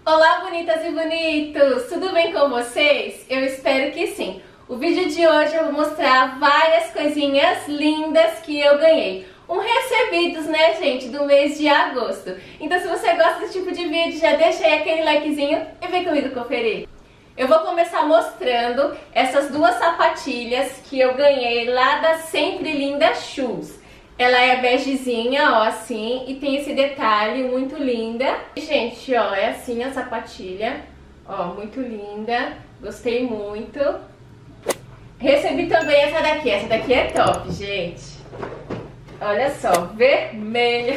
Olá, bonitas e bonitos! Tudo bem com vocês? Eu espero que sim. O vídeo de hoje eu vou mostrar várias coisinhas lindas que eu ganhei. Recebidos, né, gente, do mês de agosto. Então, se você gosta desse tipo de vídeo, já deixa aí aquele likezinho e vem comigo conferir. Eu vou começar mostrando essas duas sapatilhas que eu ganhei lá da Sempre Linda Shoes. Ela é begezinha, ó, assim, e tem esse detalhe muito linda. Gente, ó, é assim a sapatilha, ó, muito linda, gostei muito. Recebi também essa daqui é top, gente. Olha só, vermelha.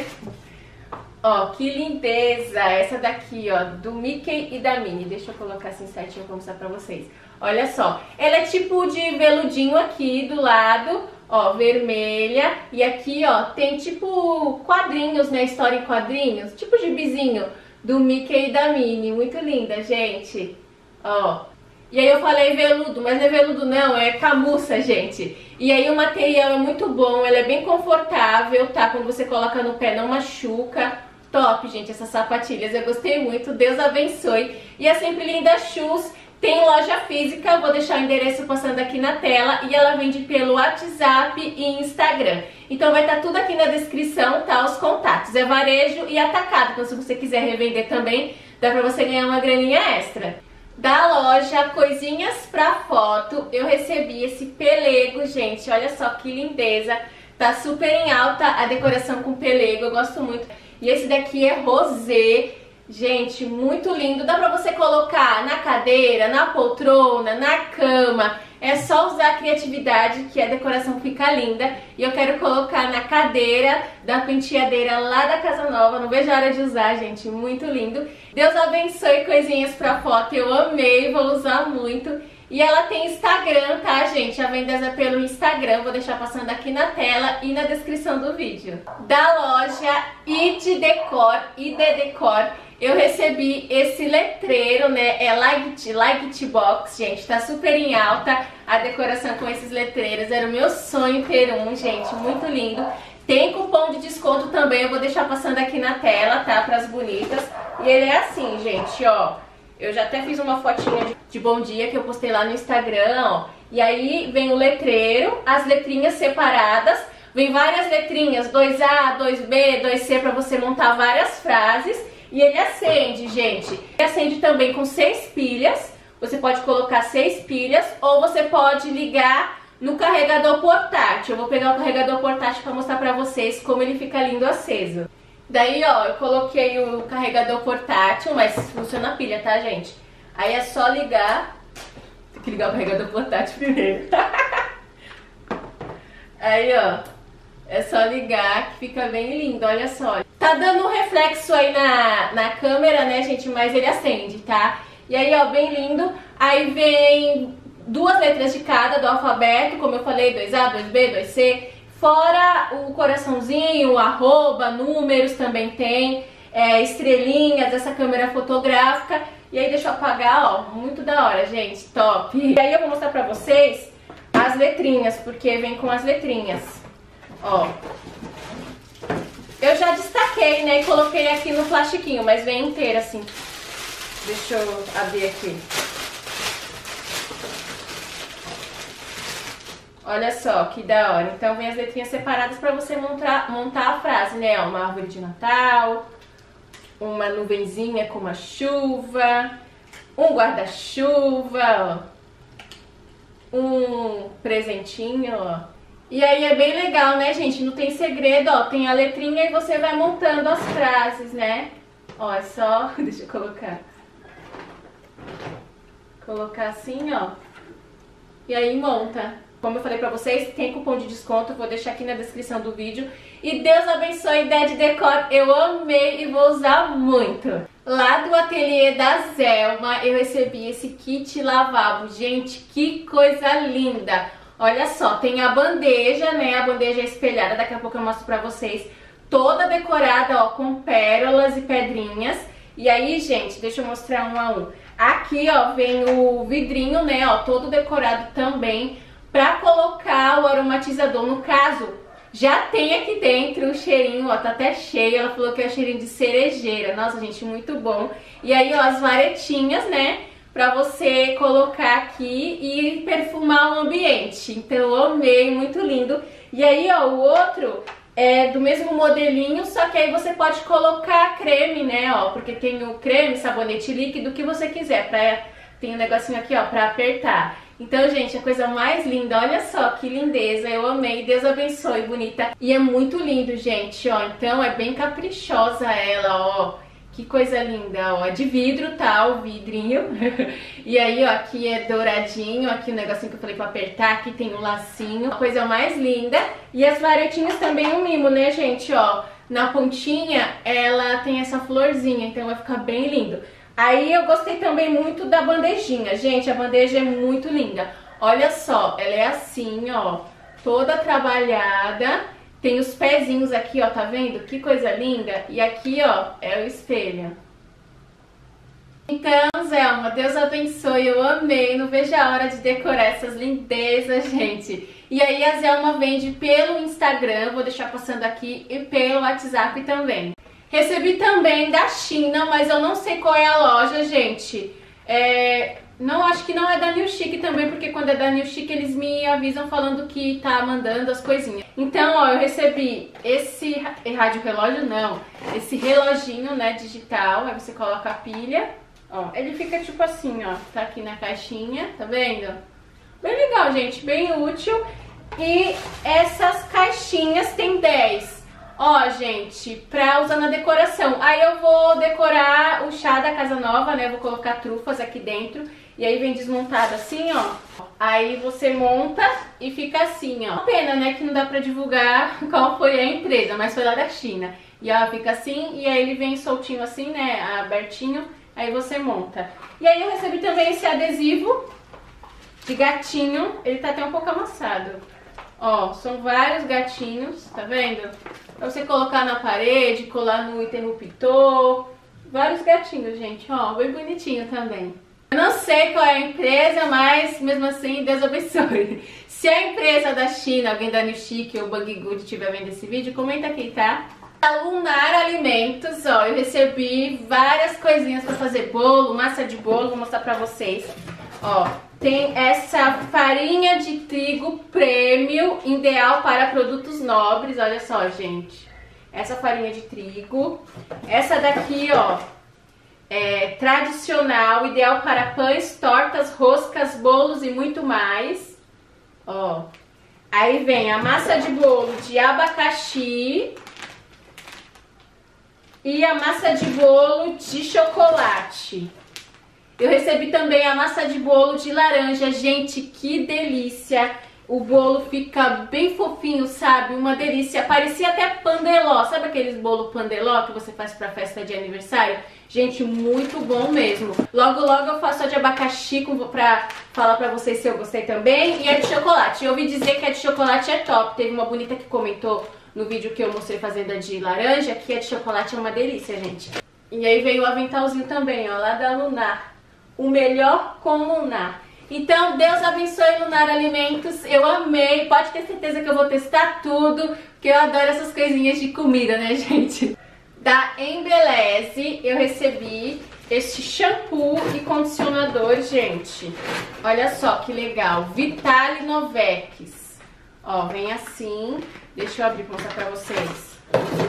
Ó, que lindeza, essa daqui, ó, do Mickey e da Minnie. Deixa eu colocar assim certinho pra mostrar pra vocês. Olha só, ela é tipo de veludinho aqui do lado, ó, vermelha. E aqui, ó, tem tipo quadrinhos, né, história em quadrinhos, tipo gibizinho do Mickey e da Minnie. Muito linda, gente, ó. E aí eu falei veludo, mas não é veludo não, é camurça, gente. E aí o material é muito bom, ele é bem confortável, tá? Quando você coloca no pé não machuca. Top, gente, essas sapatilhas, eu gostei muito, Deus abençoe. E a Sempre Linda Shoes tem loja física, vou deixar o endereço passando aqui na tela. E ela vende pelo WhatsApp e Instagram. Então vai estar tudo aqui na descrição, tá? Os contatos, é varejo e atacado. Então se você quiser revender também, dá pra você ganhar uma graninha extra. Da loja Coisinhas pra Foto, eu recebi esse pelego, gente, olha só que lindeza. Tá super em alta a decoração com pelego, eu gosto muito. E esse daqui é rosé, gente, muito lindo. Dá pra você colocar na cadeira, na poltrona, na cama. É só usar a criatividade que a decoração fica linda. E eu quero colocar na cadeira da penteadeira lá da Casa Nova. Não vejo a hora de usar, gente, muito lindo. Deus abençoe Coisinhas pra Foto, eu amei, vou usar muito. E ela tem Instagram, tá, gente? A venda é pelo Instagram, vou deixar passando aqui na tela e na descrição do vídeo. Da loja ID Decor, eu recebi esse letreiro, né? É Like Box, gente, tá super em alta a decoração com esses letreiros. Era o meu sonho ter um, gente, muito lindo. Tem cupom de desconto também, eu vou deixar passando aqui na tela, tá? Pras bonitas. E ele é assim, gente, ó. Eu já até fiz uma fotinha de bom dia que eu postei lá no Instagram, ó. E aí vem o letreiro, as letrinhas separadas. Vem várias letrinhas, 2A, 2B, 2C, pra você montar várias frases. E ele acende, gente. Ele acende também com 6 pilhas. Você pode colocar 6 pilhas ou você pode ligar no carregador portátil. Eu vou pegar o carregador portátil pra mostrar pra vocês como ele fica lindo aceso. Daí, ó, eu coloquei o carregador portátil, mas funciona a pilha, tá, gente? Aí é só ligar. Tem que ligar o carregador portátil primeiro. Aí, ó, é só ligar que fica bem lindo, olha só. Tá dando um reflexo aí na câmera, né, gente? Mas ele acende, tá? E aí, ó, bem lindo. Aí vem 2 letras de cada do alfabeto, como eu falei, 2A, 2B, 2C. Fora o coraçãozinho, o arroba, números também tem, estrelinhas, essa câmera fotográfica. E aí deixa eu apagar, ó, muito da hora, gente, top. E aí eu vou mostrar pra vocês as letrinhas, porque vem com as letrinhas, ó. Eu já destaquei, né, e coloquei aqui no plastiquinho, mas vem inteira assim. Deixa eu abrir aqui. Olha só, que da hora. Então vem as letrinhas separadas para você montar a frase, né? Uma árvore de Natal, uma nuvenzinha com uma chuva, um guarda-chuva, ó, um presentinho, ó. E aí é bem legal, né, gente? Não tem segredo, ó. Tem a letrinha e você vai montando as frases, né? Ó, é só... Deixa eu colocar. Colocar assim, ó. E aí monta. Como eu falei pra vocês, tem cupom de desconto, vou deixar aqui na descrição do vídeo. E Deus abençoe ID Decor, eu amei e vou usar muito. Lá do ateliê da Zelma, eu recebi esse kit lavabo. Gente, que coisa linda! Olha só, tem a bandeja, né, a bandeja espelhada, daqui a pouco eu mostro pra vocês. Toda decorada, ó, com pérolas e pedrinhas. E aí, gente, deixa eu mostrar um a um. Aqui, ó, vem o vidrinho, né, ó, todo decorado também, pra colocar o aromatizador. No caso, Já tem aqui dentro o cheirinho, ó, tá até cheio. Ela falou que é o cheirinho de cerejeira. Nossa, gente, muito bom. E aí, ó, as varetinhas, né, pra você colocar aqui e perfumar o ambiente. Então, eu amei, muito lindo. E aí, ó, o outro é do mesmo modelinho, só que aí você pode colocar creme, né, ó, porque tem o creme, sabonete líquido, o que você quiser. Tem um negocinho aqui, ó, pra apertar. Então, gente, a coisa mais linda, olha só que lindeza, eu amei, Deus abençoe, bonita. E é muito lindo, gente, ó, então é bem caprichosa ela, ó, que coisa linda, ó, é de vidro, tá, o vidrinho. E aí, ó, aqui é douradinho, aqui o negocinho que eu falei pra apertar, aqui tem um lacinho, coisa mais linda. E as varetinhas também um mimo, né, gente, ó, na pontinha ela tem essa florzinha, então vai ficar bem lindo. Aí eu gostei também muito da bandejinha. Gente, a bandeja é muito linda. Olha só, ela é assim, ó, toda trabalhada. Tem os pezinhos aqui, ó, tá vendo? Que coisa linda. E aqui, ó, é o espelho. Então, Zelma, Deus abençoe, eu amei. Não vejo a hora de decorar essas lindezas, gente. E aí a Zelma vende pelo Instagram, vou deixar passando aqui, e pelo WhatsApp também. Recebi também da China, mas eu não sei qual é a loja, gente. Não, acho que não é da New Chic também, porque quando é da New Chic eles me avisam falando que tá mandando as coisinhas. Então, ó, eu recebi esse rádio relógio, não, esse reloginho, né, digital. Aí você coloca a pilha, ó, ele fica tipo assim, ó, tá aqui na caixinha, tá vendo? Bem legal, gente, bem útil. E essas caixinhas tem 10. Ó, gente, pra usar na decoração. Aí eu vou decorar o chá da casa nova, né? Vou colocar trufas aqui dentro. E aí vem desmontado assim, ó. Aí você monta e fica assim, ó. Pena, né, que não dá pra divulgar qual foi a empresa, mas foi lá da China. E ó, fica assim, e aí ele vem soltinho assim, né, abertinho. Aí você monta. E aí eu recebi também esse adesivo de gatinho. Ele tá até um pouco amassado. Ó, são vários gatinhos, tá vendo? Pra você colocar na parede, colar no interruptor. Vários gatinhos, gente, ó, bem bonitinho também. Eu não sei qual é a empresa, mas mesmo assim, Deus abençoe. Se a empresa da China, alguém da New Chic ou Bang Good estiver vendo esse vídeo, comenta aqui, tá? A Lunar Alimentos, ó, eu recebi várias coisinhas pra fazer bolo, massa de bolo, vou mostrar pra vocês. Ó, tem essa farinha de trigo premium, ideal para produtos nobres, olha só, gente. Essa farinha de trigo. Essa daqui, ó, é tradicional, ideal para pães, tortas, roscas, bolos e muito mais. Ó, aí vem a massa de bolo de abacaxi e a massa de bolo de chocolate. Eu recebi também a massa de bolo de laranja. Gente, que delícia! O bolo fica bem fofinho, sabe? Uma delícia. Parecia até pandeló. Sabe aqueles bolo pandeló que você faz pra festa de aniversário? Gente, muito bom mesmo. Logo, logo eu faço a de abacaxi pra falar pra vocês se eu gostei também. E a de chocolate. Eu ouvi dizer que a de chocolate é top. Teve uma bonita que comentou no vídeo que eu mostrei fazendo a de laranja que a de chocolate é uma delícia, gente. E aí veio o aventalzinho também, ó, lá da Lunar. O melhor com Lunar. Então, Deus abençoe Lunar Alimentos. Eu amei. Pode ter certeza que eu vou testar tudo, porque eu adoro essas coisinhas de comida, né, gente? Da Embeleze, eu recebi este shampoo e condicionador, gente. Olha só que legal. Vitale Novex. Ó, vem assim. Deixa eu abrir pra mostrar pra vocês.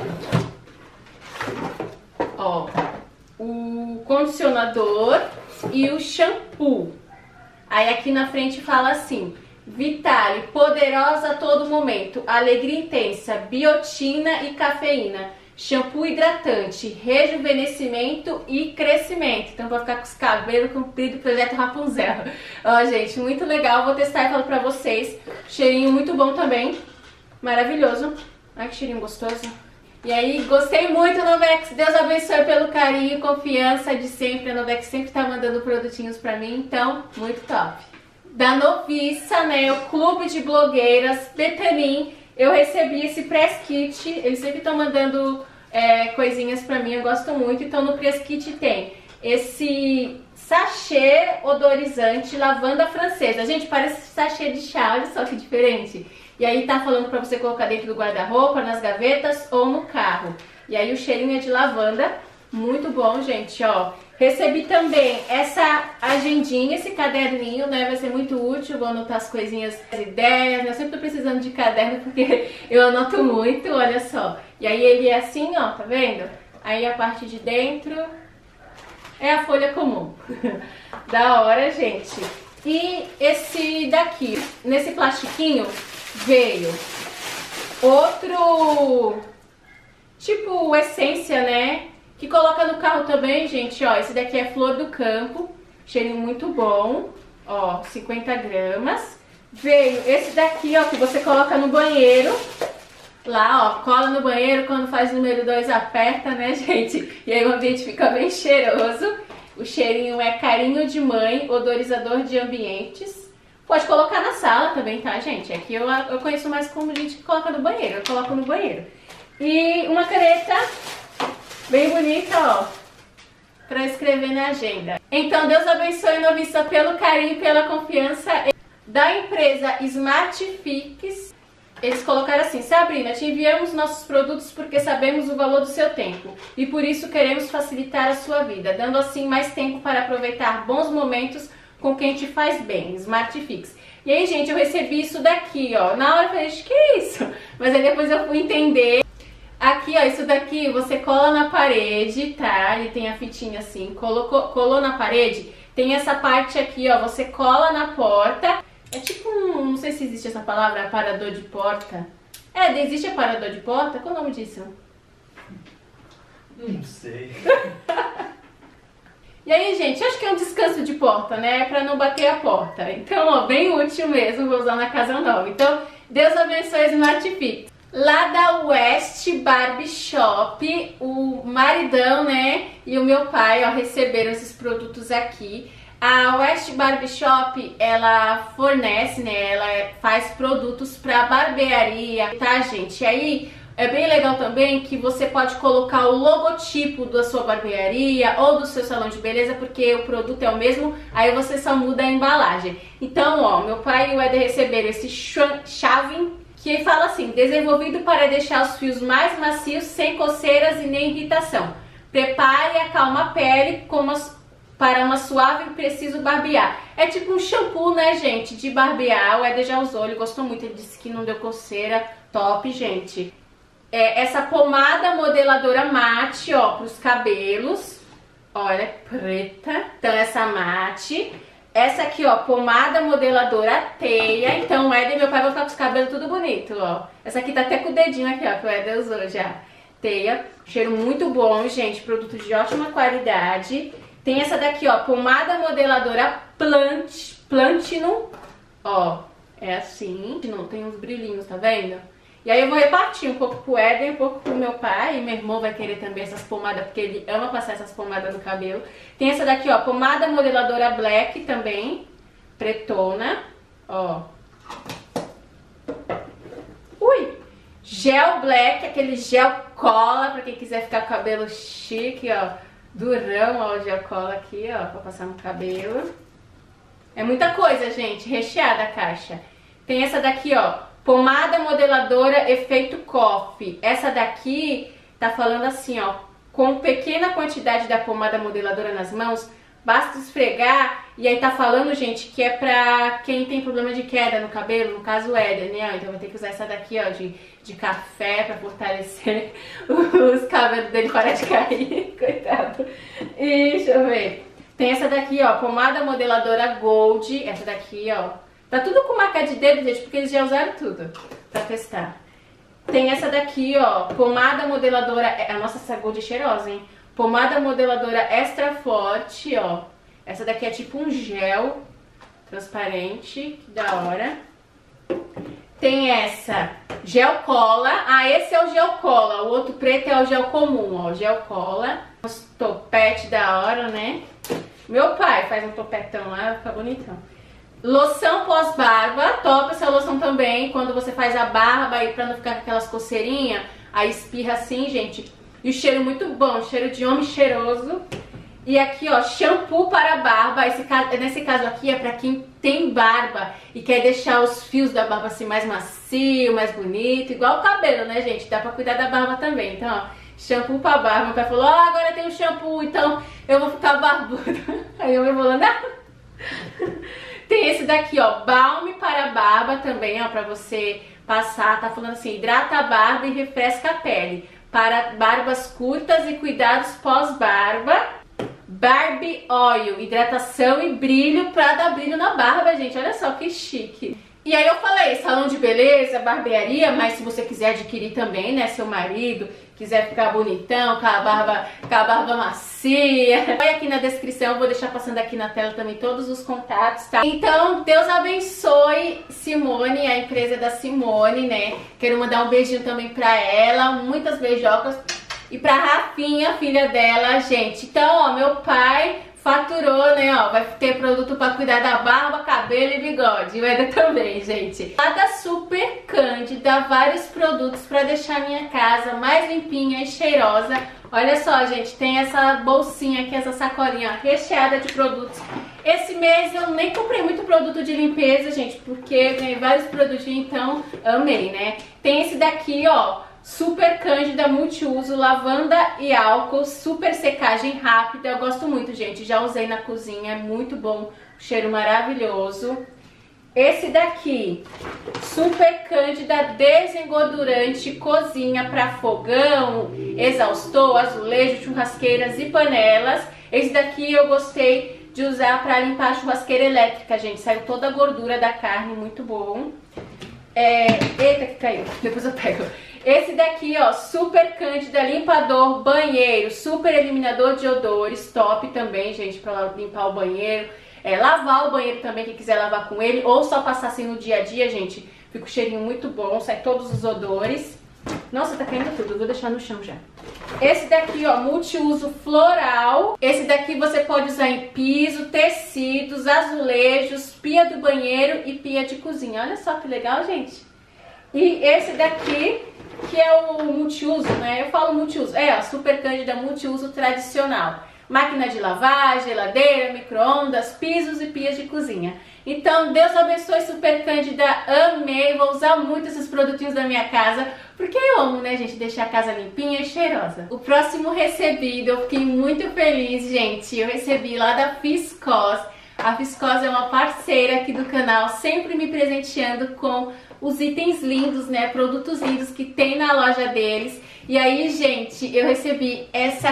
Ó, o condicionador e o shampoo. Aí aqui na frente fala assim: Vitale, poderosa a todo momento, alegria intensa, biotina e cafeína, shampoo hidratante, rejuvenescimento e crescimento. Então vai ficar com os cabelos compridos, projeto Rapunzel. Ó, gente, muito legal, vou testar e falo pra vocês. Cheirinho muito bom também, maravilhoso. Ai, que cheirinho gostoso. E aí, gostei muito, Novex. Deus abençoe pelo carinho e confiança de sempre. A Novex sempre tá mandando produtinhos pra mim, então, muito top. Da Noviça, né, o Clube de Blogueiras Betanin, eu recebi esse press kit. Eles sempre estão mandando coisinhas pra mim, eu gosto muito. Então, no press kit tem esse sachê odorizante lavanda francesa. Gente, parece sachê de chá, olha só que diferente. E aí tá falando pra você colocar dentro do guarda-roupa, nas gavetas ou no carro. E aí o cheirinho é de lavanda, muito bom, gente, ó. Recebi também essa agendinha, esse caderninho, né? Vai ser muito útil, vou anotar as coisinhas, as ideias, né? Eu sempre tô precisando de caderno porque eu anoto muito, olha só. E aí ele é assim, ó, tá vendo? Aí a parte de dentro é a folha comum. Da hora, gente. E esse daqui, nesse plastiquinho, veio outro tipo essência, né? Que coloca no carro também, gente, ó. Esse daqui é flor do campo, cheirinho muito bom, ó, 50 gramas. Veio esse daqui, ó, que você coloca no banheiro. Lá, ó, cola no banheiro, quando faz o número 2 aperta, né, gente? E aí o ambiente fica bem cheiroso. O cheirinho é carinho de mãe, odorizador de ambientes. Pode colocar na sala também, tá, gente? Aqui eu conheço mais como gente que coloca no banheiro, eu coloco no banheiro. E uma caneta bem bonita, ó, pra escrever na agenda. Então, Deus abençoe Novissa pelo carinho e pela confiança da empresa Smartfix. Eles colocaram assim: Sabrina, te enviamos nossos produtos porque sabemos o valor do seu tempo e por isso queremos facilitar a sua vida, dando assim mais tempo para aproveitar bons momentos com quem te faz bem. Smartfix. E aí, gente, eu recebi isso daqui, ó. Na hora eu falei, que é isso? Mas aí depois eu fui entender. Aqui, ó, isso daqui você cola na parede, tá? Ele tem a fitinha assim, colou na parede, tem essa parte aqui, ó, você cola na porta. É tipo um, não sei se existe essa palavra, aparador de porta. É, existe aparador de porta? Qual é o nome disso? Não sei. E aí, gente, acho que é um descanso de porta, né? Pra não bater a porta. Então, ó, bem útil mesmo, vou usar na casa nova. Então, Deus abençoe a Smartfix. Lá da West Barbie Shop, o maridão, né, e o meu pai, ó, receberam esses produtos aqui. A West Barbie Shop, ela fornece, né, ela faz produtos para barbearia, tá, gente? E aí é bem legal também que você pode colocar o logotipo da sua barbearia ou do seu salão de beleza, porque o produto é o mesmo, aí você só muda a embalagem. Então, ó, meu pai e o Éder receberam esse shaving, que fala assim: desenvolvido para deixar os fios mais macios, sem coceiras e nem irritação. Prepare e acalma a pele para uma suave e preciso barbear. É tipo um shampoo, né, gente, de barbear. O Éder já usou, ele gostou muito, ele disse que não deu coceira. Top, gente. Essa pomada modeladora mate, ó, para os cabelos. Olha, preta. Então essa mate. Essa aqui, ó, pomada modeladora teia. Então o Éder e meu pai vão ficar com os cabelos tudo bonito, ó. Essa aqui tá até com o dedinho aqui, ó, que o Éder usou já. Teia. Cheiro muito bom, gente. Produto de ótima qualidade. Tem essa daqui, ó, pomada modeladora Platinum. Ó, é assim. Não tem uns brilhinhos, tá vendo? E aí eu vou repartir um pouco pro Éder e um pouco pro meu pai. E meu irmão vai querer também essas pomadas, porque ele ama passar essas pomadas no cabelo. Tem essa daqui, ó, pomada modeladora Black também, pretona, ó. Ui! Gel Black, aquele gel cola, pra quem quiser ficar com o cabelo chique, ó. Durão, ó, o gel cola aqui, ó, pra passar no cabelo. É muita coisa, gente, recheada a caixa. Tem essa daqui, ó, pomada modeladora efeito coffee. Essa daqui tá falando assim, ó, com pequena quantidade da pomada modeladora nas mãos, basta esfregar. E aí tá falando, gente, que é pra quem tem problema de queda no cabelo, no caso o Éder, né? Então vai ter que usar essa daqui, ó, de café pra fortalecer os cabelos dele parar de cair, coitado. E deixa eu ver. Tem essa daqui, ó, pomada modeladora Gold, essa daqui, ó. Tá tudo com marca de dedo, gente, porque eles já usaram tudo pra testar. Tem essa daqui, ó, pomada modeladora... Nossa, essa Gold é cheirosa, hein? Pomada modeladora extra forte, ó. Essa daqui é tipo um gel transparente, que da hora. Tem essa gel cola. Ah, esse é o gel cola. O outro preto é o gel comum, ó, gel cola. Os topete da hora, né? Meu pai faz um topetão lá, fica bonitão. Loção pós-barba, top essa loção também, quando você faz a barba aí pra não ficar com aquelas coceirinhas, aí espirra assim, gente. E o cheiro muito bom, cheiro de homem cheiroso. E aqui, ó, shampoo para barba. Nesse caso aqui é pra quem tem barba e quer deixar os fios da barba assim mais macio, mais bonito. Igual o cabelo, né, gente? Dá pra cuidar da barba também. Então, ó, shampoo para barba. Meu pai falou, ó, agora tem um shampoo, então eu vou ficar barbuda. Aí eu vou falando, não. Tem esse daqui, ó, balme para barba também, ó, pra você passar. Tá falando assim, hidrata a barba e refresca a pele. Para barbas curtas e cuidados pós-barba. Barbie Oil, hidratação e brilho pra dar brilho na barba, gente. Olha só que chique. E aí eu falei, salão de beleza, barbearia, mas se você quiser adquirir também, né, seu marido, quiser ficar bonitão, com a barba macia, vai aqui na descrição, eu vou deixar passando aqui na tela também todos os contatos, tá? Então, Deus abençoe Simone, a empresa da Simone, né? Quero mandar um beijinho também pra ela, muitas beijocas. E pra Rafinha, filha dela, gente. Então, ó, meu pai faturou, né, ó, vai ter produto pra cuidar da barba, cabelo e bigode. E o Eda também, gente. Lá da Super Cândida, vários produtos pra deixar minha casa mais limpinha e cheirosa. Olha só, gente, tem essa bolsinha aqui, essa sacolinha, ó, recheada de produtos. Esse mês eu nem comprei muito produto de limpeza, gente, porque ganhei vários produtinhos, então amei, né? Tem esse daqui, ó, Super Cândida multiuso, lavanda e álcool, super secagem rápida. Eu gosto muito, gente. Já usei na cozinha, é muito bom, cheiro maravilhoso. Esse daqui, Super Cândida desengordurante, cozinha para fogão, exaustor, azulejo, churrasqueiras e panelas. Esse daqui eu gostei de usar para limpar a churrasqueira elétrica, gente. Saiu toda a gordura da carne, muito bom. Eita, que caiu. Depois eu pego. Esse daqui, ó, Super Cândida limpador banheiro, super eliminador de odores, top também, gente, pra limpar o banheiro. Lavar o banheiro também, quem quiser lavar com ele, ou só passar assim no dia a dia, gente. Fica um cheirinho muito bom, sai todos os odores. Nossa, tá caindo tudo, eu vou deixar no chão já. Esse daqui, ó, multiuso floral. Esse daqui você pode usar em piso, tecidos, azulejos, pia do banheiro e pia de cozinha. Olha só que legal, gente. E esse daqui, que é o multiuso, né? Eu falo multiuso. Ó, Super Cândida multiuso tradicional. Máquina de lavar, geladeira, micro-ondas, pisos e pias de cozinha. Então, Deus abençoe Super Cândida, amei, vou usar muito esses produtinhos da minha casa, porque eu amo, né, gente, deixar a casa limpinha e cheirosa. O próximo recebido, eu fiquei muito feliz, gente, eu recebi lá da Fiscós. A Fiscós é uma parceira aqui do canal, sempre me presenteando com os itens lindos, né, produtos lindos que tem na loja deles. E aí, gente, eu recebi essa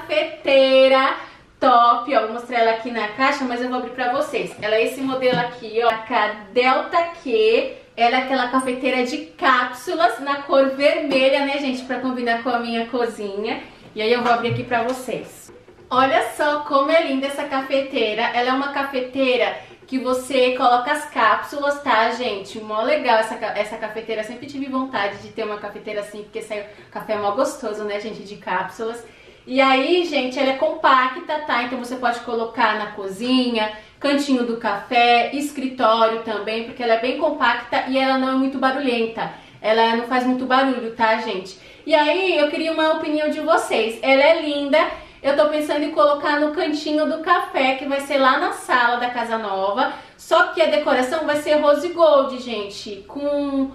cafeteira top, ó, vou mostrar ela aqui na caixa, mas eu vou abrir pra vocês. Ela é esse modelo aqui, ó, a Delta Q. Ela é aquela cafeteira de cápsulas na cor vermelha, né, gente, pra combinar com a minha cozinha. E aí eu vou abrir aqui pra vocês. Olha só como é linda essa cafeteira. Ela é uma cafeteira que você coloca as cápsulas, tá, gente? Mó legal essa cafeteira. Sempre tive vontade de ter uma cafeteira assim, porque saiu café mó gostoso, né, gente, de cápsulas. E aí, gente, ela é compacta, tá? Então você pode colocar na cozinha, cantinho do café, escritório também, porque ela é bem compacta e ela não é muito barulhenta. Ela não faz muito barulho, tá, gente? E aí, eu queria uma opinião de vocês. Ela é linda. Eu tô pensando em colocar no cantinho do café, que vai ser lá na sala da casa nova. Só que a decoração vai ser rose gold, gente, com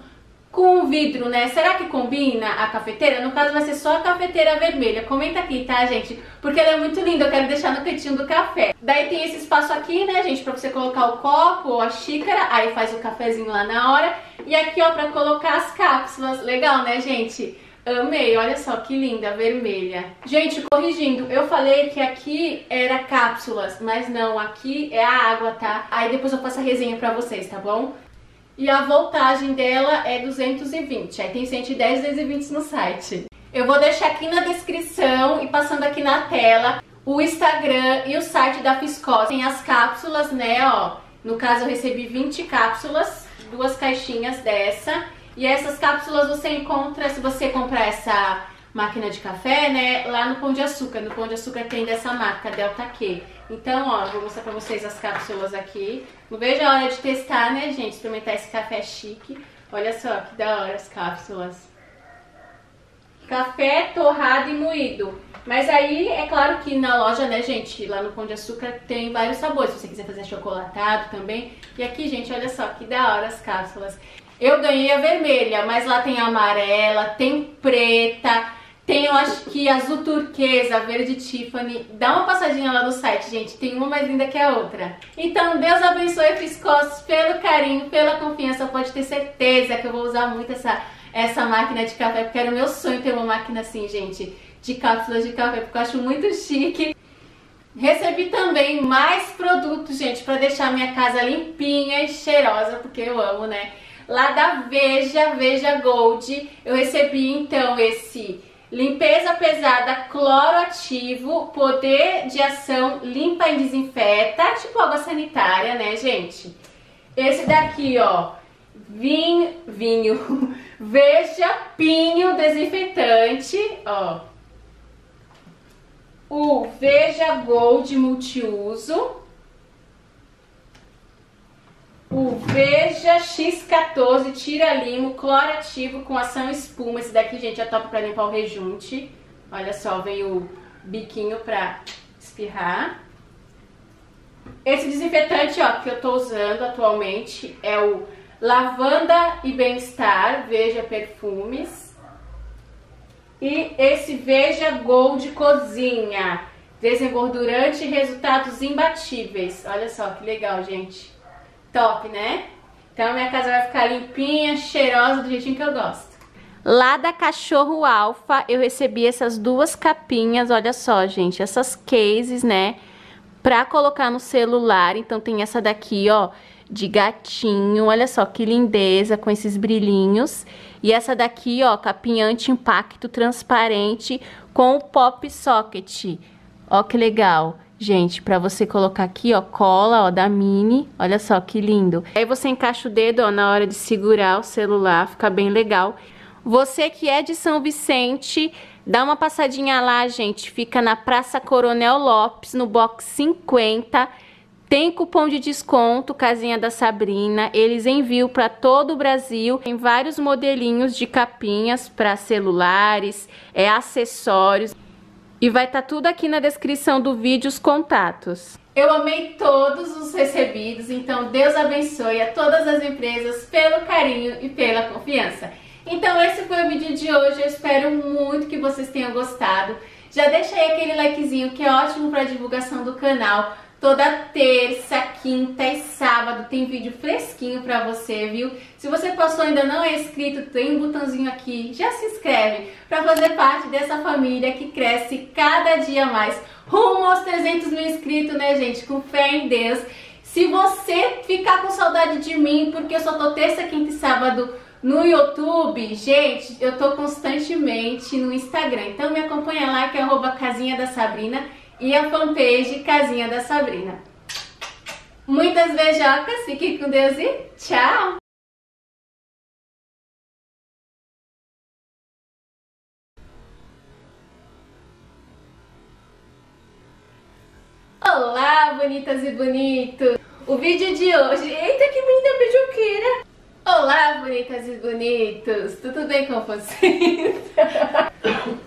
vidro, né? Será que combina a cafeteira? No caso vai ser só a cafeteira vermelha. Comenta aqui, tá, gente? Porque ela é muito linda, eu quero deixar no cantinho do café. Daí tem esse espaço aqui, né, gente, pra você colocar o copo ou a xícara. Aí faz o cafezinho lá na hora. E aqui, ó, pra colocar as cápsulas. Legal, né, gente? Amei, olha só que linda, vermelha. Gente, corrigindo, eu falei que aqui era cápsulas, mas não, aqui é a água, tá? Aí depois eu faço a resenha pra vocês, tá bom? E a voltagem dela é 220, aí tem 110 e 220 no site. Eu vou deixar aqui na descrição e passando aqui na tela o Instagram e o site da Fiscós. Tem as cápsulas, né, ó. No caso eu recebi 20 cápsulas, 2 caixinhas dessa. E essas cápsulas você encontra, se você comprar essa máquina de café, né, lá no Pão de Açúcar. No Pão de Açúcar tem dessa marca, Delta Q. Então, ó, vou mostrar pra vocês as cápsulas aqui. Não vejo a hora de testar, né, gente, experimentar esse café chique. Olha só que da hora as cápsulas. Café torrado e moído. Mas aí, é claro que na loja, né, gente, lá no Pão de Açúcar tem vários sabores, se você quiser fazer achocolatado também. E aqui, gente, olha só que da hora as cápsulas. Eu ganhei a vermelha, mas lá tem a amarela, tem preta, tem, eu acho que azul turquesa, verde Tiffany. Dá uma passadinha lá no site, gente, tem uma mais linda que a outra. Então, Deus abençoe Fiscós pelo carinho, pela confiança. Pode ter certeza que eu vou usar muito essa máquina de café, porque era o meu sonho ter uma máquina assim, gente, de cápsulas de café, porque eu acho muito chique. Recebi também mais produtos, gente, pra deixar minha casa limpinha e cheirosa, porque eu amo, né? Lá da Veja Gold, eu recebi então esse limpeza pesada cloro ativo, poder de ação limpa e desinfeta, tipo água sanitária, né, gente? Esse daqui, ó, vinho, Veja Pinho desinfetante, ó. O Veja Gold multiuso, o Veja X14 tira limo cloro ativo com ação espuma. Esse daqui, gente, é top pra limpar o rejunte. Olha só, vem o biquinho pra espirrar. Esse desinfetante, ó, que eu tô usando atualmente é o Lavanda e Bem-Estar Veja Perfumes. E esse Veja Gold Cozinha, desengordurante e resultados imbatíveis. Olha só que legal, gente. Top, né? Então minha casa vai ficar limpinha, cheirosa, do jeitinho que eu gosto. Lá da Cachorro Alfa eu recebi essas duas capinhas, olha só, gente. Essas cases, né? Pra colocar no celular. Então tem essa daqui, ó, de gatinho. Olha só que lindeza, com esses brilhinhos. E essa daqui, ó, capinha anti-impacto transparente com o pop socket. Ó que legal, gente, pra você colocar aqui, ó, cola, ó, da Mini. Olha só que lindo. Aí você encaixa o dedo, ó, na hora de segurar o celular, fica bem legal. Você que é de São Vicente, dá uma passadinha lá, gente. Fica na Praça Coronel Lopes, no box 50. Tem cupom de desconto, Casinha da Sabrina. Eles enviam para todo o Brasil. Tem vários modelinhos de capinhas para celulares, acessórios. E vai estar tudo aqui na descrição do vídeo, os contatos. Eu amei todos os recebidos, então Deus abençoe a todas as empresas pelo carinho e pela confiança. Então esse foi o vídeo de hoje, eu espero muito que vocês tenham gostado. Já deixa aí aquele likezinho que é ótimo para a divulgação do canal. Toda terça, quinta e sábado tem vídeo fresquinho pra você, viu? Se você passou e ainda não é inscrito, tem um botãozinho aqui, já se inscreve pra fazer parte dessa família que cresce cada dia mais. Rumo aos 300 mil inscritos, né, gente? Com fé em Deus. Se você ficar com saudade de mim, porque eu só tô terça, quinta e sábado no YouTube, gente, eu tô constantemente no Instagram. Então me acompanha lá, que é @casinha-da-Sabrina. E a fanpage Casinha da Sabrina. Muitas beijocas, fiquem com Deus e tchau! Olá, bonitas e bonitos! O vídeo de hoje... Eita, que menina beijoqueira! Olá, bonitas e bonitos! Tudo bem com vocês?